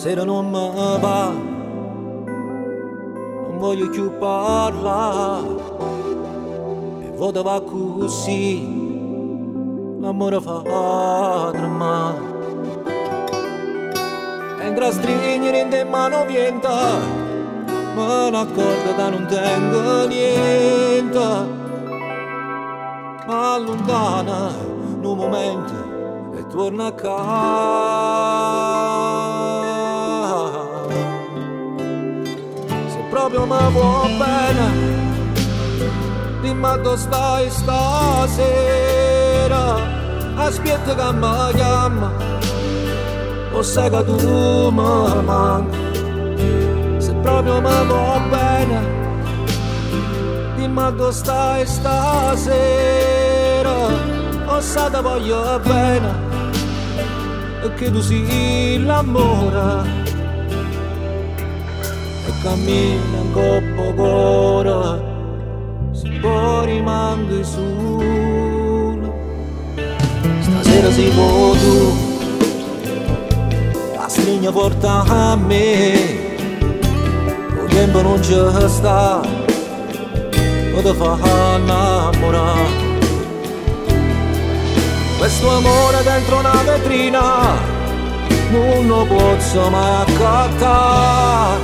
Stasera non mi va, non voglio più parlare. E vota va così, l'amore fa tremare. Entra a stringere in te mano vienta, ma ne accorgo che non tengo niente. Ma allontana in un momento e torna a casa. Se proprio mi vuoi bene, dimmi dove stai stasera. Aspetta che mi chiama, o sai che tu mi manchi. Se proprio mi vuoi bene, dimmi dove stai stasera. O sai che voglio bene, e che tu sei l'amore. E cammina in coppa cuore, se poi rimani solo. Stasera sei tu, la stringa porta a me. Il tempo non ci sta, o ti fa innamorare. Questo amore dentro una vetrina non lo posso mai accattare.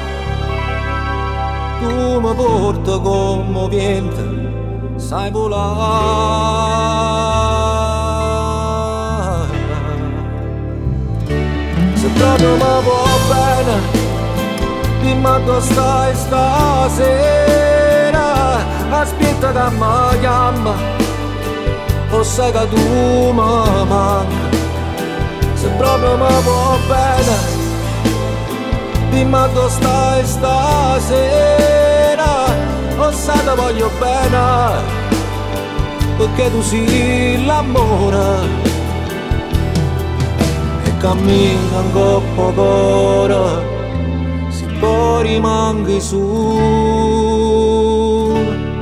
Tu mi porti come vento, sai volare. Se proprio mi vuoi bene, dimmi dove stai stasera. Aspetta che mi chiama, o sai che tu mi manchi. Se proprio mi vuoi bene, dimmi dove stai stasera. O sai che voglio bene, perché tu sei l'amore. E cammina in coppa cuore, se poi rimani su.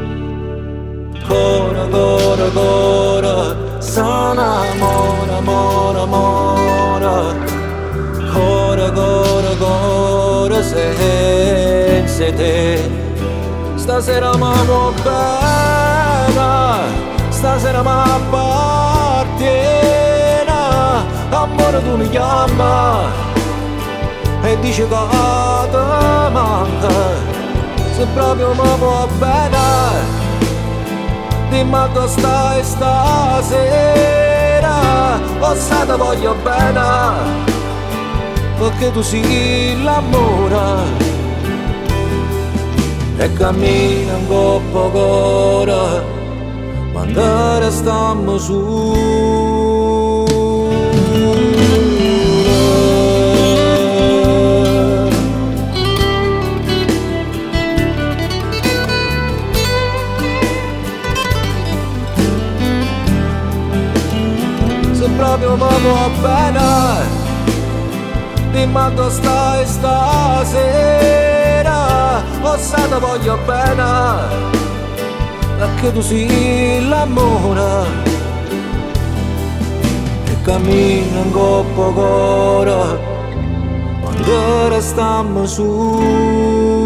Cora, cora, cora, s'annamora, mora, mora. Cora, cora, cora, senza te. Stasera mi vuoi bene, stasera mi appartiene. Amore tu mi chiama e dici che ti manca. Se proprio mi vuoi bene, dimmi dove stai stasera. O sai che voglio bene, perché tu sei l'amore. E cammina in coppa cuore, quando restiamo su. Se proprio mi vuoi bene, dimmi dove stai stasera. O sai che voglio bene, perché tu sei l'amore. E cammina in coppa cuore, quando restiamo su.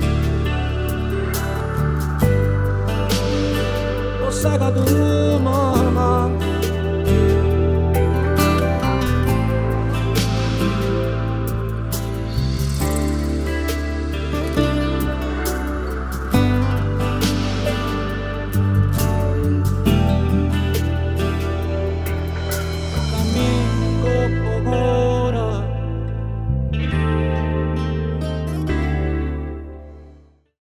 Sai che tu mi